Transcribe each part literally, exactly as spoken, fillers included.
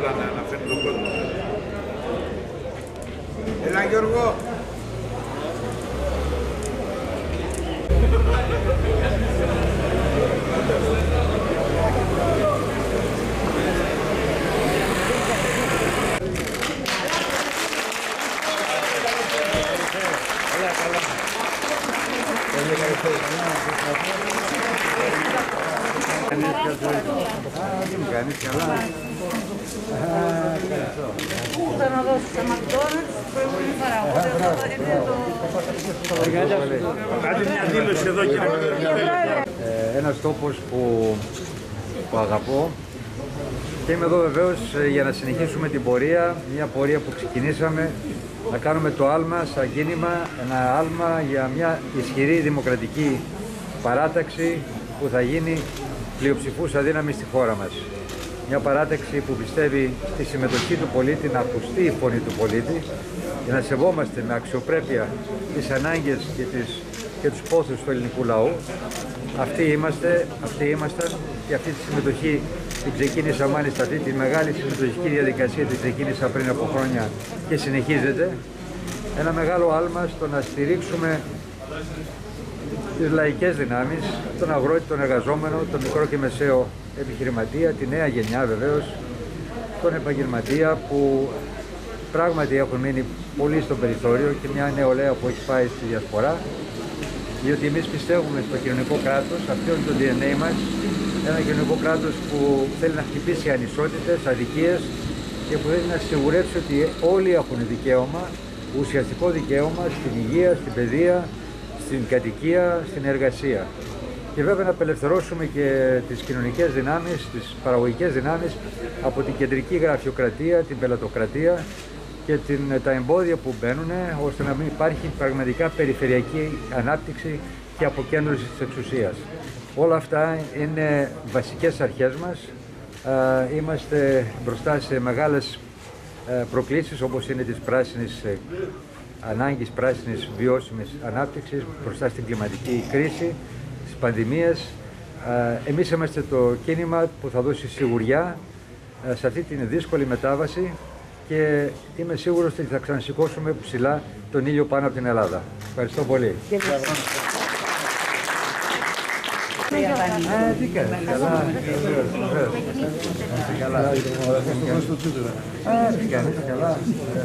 καλά να αναφέρει τον κόσμο. Έλα Γιώργο. Τι μου κάνεις, καλά. Πού θα να δώσω σε McDonald's προηγούμενη φορά, οπότε αυτό είναι το... Κάντε μια δήλωση εδώ κύριε. Ένας τόπος που, που αγαπώ και είμαι εδώ βεβαίως για να συνεχίσουμε την πορεία, μια πορεία που ξεκινήσαμε, να κάνουμε το άλμα σαν κίνημα, ένα άλμα για μια ισχυρή δημοκρατική παράταξη που θα γίνει πλειοψηφούσα δύναμη στη χώρα μας. Μια παράταξη που πιστεύει στη συμμετοχή του πολίτη, να ακουστεί η φωνή του πολίτη και να σεβόμαστε με αξιοπρέπεια τις ανάγκες και, τις, και τους πόθους του ελληνικού λαού. Αυτοί είμαστε, αυτοί ήμασταν και αυτή τη συμμετοχή την ξεκίνησα μάλιστα, αυτή τη μεγάλη συμμετοχική διαδικασία την ξεκίνησα πριν από χρόνια και συνεχίζεται. Ένα μεγάλο άλμα στο να στηρίξουμε τις λαϊκές δυνάμεις, τον αγρότη, τον εργαζόμενο, τον μικρό και μεσαίο επιχειρηματία, τη νέα γενιά βεβαίως, τον επαγγελματία που πράγματι έχουν μείνει πολύ στο περιθώριο και μια νεολαία που έχει πάει στη διασπορά, διότι εμείς πιστεύουμε στο κοινωνικό κράτος, αυτό είναι το ντι εν έι μας, ένα κοινωνικό κράτος που θέλει να χτυπήσει ανισότητες, αδικίες και που θέλει να σιγουρέψει ότι όλοι έχουν δικαίωμα, ουσιαστικό δικαίωμα στην υγεία, στην παιδεία, στην κατοικία, στην εργασία. Και βέβαια να απελευθερώσουμε και τις κοινωνικές δυνάμεις, τις παραγωγικές δυνάμεις από την κεντρική γραφειοκρατία, την πελατοκρατία και την, τα εμπόδια που μπαίνουν, ώστε να μην υπάρχει πραγματικά περιφερειακή ανάπτυξη και αποκέντρωση της εξουσίας. Όλα αυτά είναι βασικές αρχές μας. Είμαστε μπροστά σε μεγάλες προκλήσεις όπως είναι της πράσινης ανάγκης πράσινης βιώσιμης ανάπτυξης, μπροστά στην κλιματική κρίση, της πανδημίας. Εμείς είμαστε το κίνημα που θα δώσει σιγουριά σε αυτή την δύσκολη μετάβαση και είμαι σίγουρος ότι θα ξανασηκώσουμε ψηλά τον ήλιο πάνω από την Ελλάδα. Ευχαριστώ πολύ. Α, τι κάνεις, καλά, καλά. Α, τι κάνεις, καλά.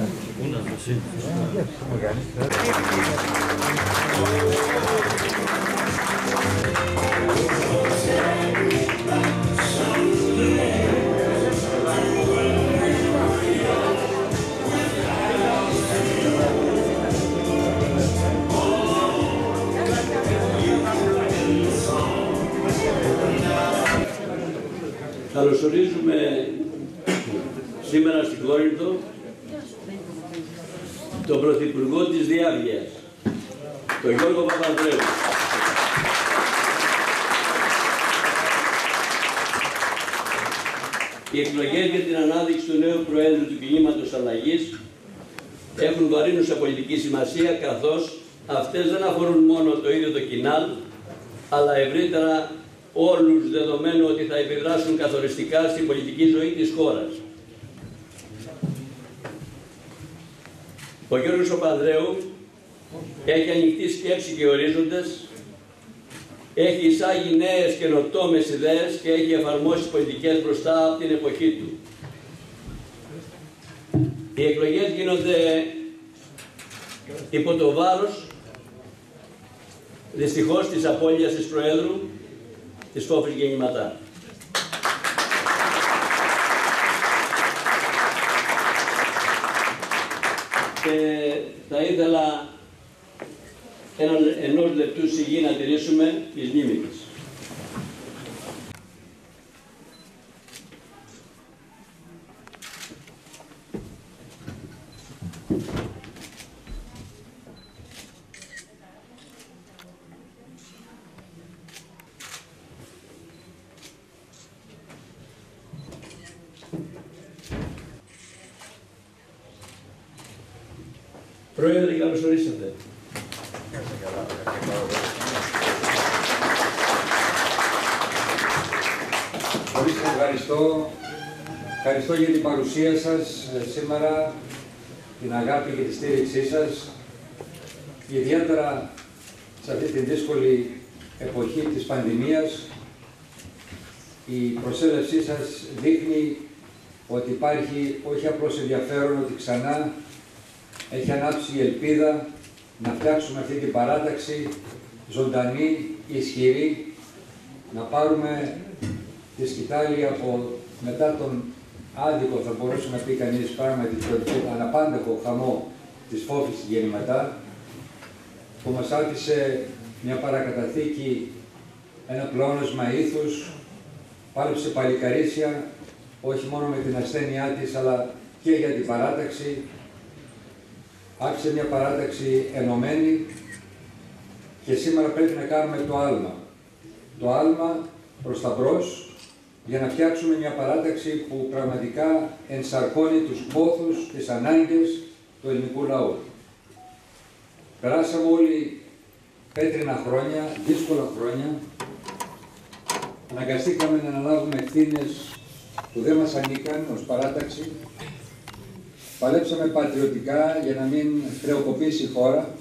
Καλωσορίζουμε σήμερα στην Κόρινθο τον Πρωθυπουργό της Διάβγειας, τον Γιώργο Παπανδρέου. Οι εκλογές για την ανάδειξη του νέου Προέδρου του Κινήματος Αλλαγής έχουν βαρύνουσα πολιτική σημασία, καθώς αυτές δεν αφορούν μόνο το ίδιο το Κινάλ, αλλά ευρύτερα όλους, δεδομένου ότι θα επιδράσουν καθοριστικά στην πολιτική ζωή της χώρας. Ο Γιώργος Παπανδρέου έχει ανοιχτή σκέψη και ορίζοντες, έχει εισάγει νέες καινοτόμες ιδέες και έχει εφαρμόσει πολιτικές μπροστά από την εποχή του. Οι εκλογές γίνονται υπό το βάρος, δυστυχώς, της απώλειας της Προέδρου, της Φόβης Γεννηματά. Και θα ήθελα ένα, ενός λεπτού σιγή να τηρήσουμε τις μνήμες της. Πρόεδρε, καλώς ορίσατε. Πολύ σας ευχαριστώ Ευχαριστώ για την παρουσία σας σήμερα, την αγάπη και τη στήριξή σας, ιδιαίτερα σε αυτή την δύσκολη εποχή της πανδημίας. Η προσέλευσή σας δείχνει ότι υπάρχει όχι απλώς ενδιαφέρον, ότι ξανά έχει ανάψει η ελπίδα να φτιάξουμε αυτή την παράταξη ζωντανή, ισχυρή, να πάρουμε τη σκητάλη από μετά τον άδικο, θα μπορούσε να πει κανείς πράγματι, τον αναπάντεχο χαμό της φόβης γεννηματά, που μας άφησε μια παρακαταθήκη, ένα πλεόνασμα ήθους, πάλεψε παλικαρίσια, όχι μόνο με την ασθένειά της, αλλά και για την παράταξη. Άφησε μια παράταξη ενωμένη και σήμερα πρέπει να κάνουμε το άλμα. Το άλμα προς τα μπρος, για να φτιάξουμε μια παράταξη που πραγματικά ενσαρκώνει τους πόθους, τις ανάγκες του ελληνικού λαού. Περάσαμε όλοι πέτρινα χρόνια, δύσκολα χρόνια. Αναγκαστήκαμε να αναλάβουμε ευθύνες που δεν μας ανήκαν ως παράταξη. Παλέψαμε πατριωτικά για να μην χρεοκοπήσει η χώρα.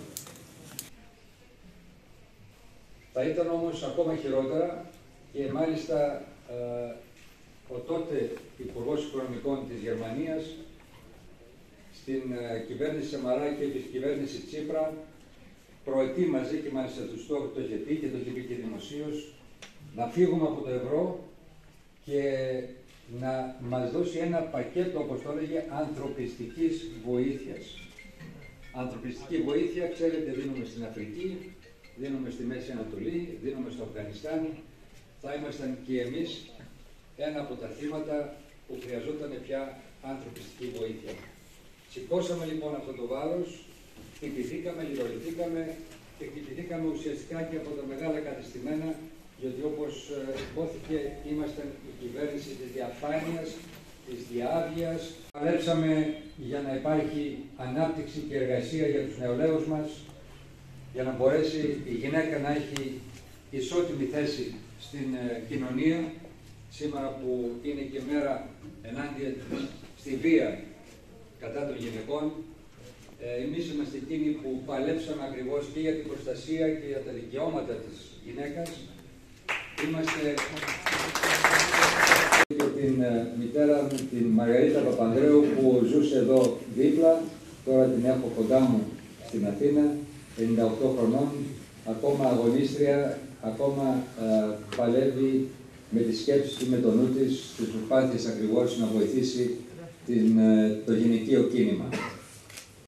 Θα ήταν όμως ακόμα χειρότερα και μάλιστα ε, ο τότε Υπουργός Οικονομικών της Γερμανίας στην ε, κυβέρνηση Σαμαράκη και στην κυβέρνηση Τσίπρα προετοίμαζε, και μάλιστα του στόχου το είχε πει και το είχε πει και δημοσίως, να φύγουμε από το ευρώ και να μας δώσει ένα πακέτο, όπως το έλεγε, ανθρωπιστικής βοήθειας. Ανθρωπιστική βοήθεια, ξέρετε, δίνουμε στην Αφρική, δίνουμε στη Μέση Ανατολή, δίνουμε στο Αφγανιστάν. Θα ήμασταν και εμείς ένα από τα θύματα που χρειαζόταν πια ανθρωπιστική βοήθεια. Σηκώσαμε λοιπόν αυτό το βάρος, χτυπηθήκαμε, λιροληθήκαμε και χτυπηθήκαμε ουσιαστικά και από τα μεγάλα κατεστημένα, γιατί όπως υπόθηκε ήμασταν η κυβέρνηση της διαφάνειας, της διάβγειας. Παλέψαμε για να υπάρχει ανάπτυξη και εργασία για τους νεολαίους μας, για να μπορέσει η γυναίκα να έχει ισότιμη θέση στην κοινωνία, σήμερα που είναι και μέρα ενάντια στη βία κατά των γυναικών. Ε, εμείς είμαστε εκείνοι που παλέψαμε ακριβώς και για την προστασία και για τα δικαιώματα της γυναίκας. Είμαστε και την ε, μητέρα μου, την Μαργαρίτα Παπανδρέου, που ζούσε εδώ δίπλα, τώρα την έχω κοντά μου στην Αθήνα, ενενήντα οκτώ χρονών, ακόμα αγωνίστρια, ακόμα ε, παλεύει με τις σκέψεις του, με το νου της, στις προσπάθειες ακριβώς να βοηθήσει την, ε, το γυναικείο κίνημα.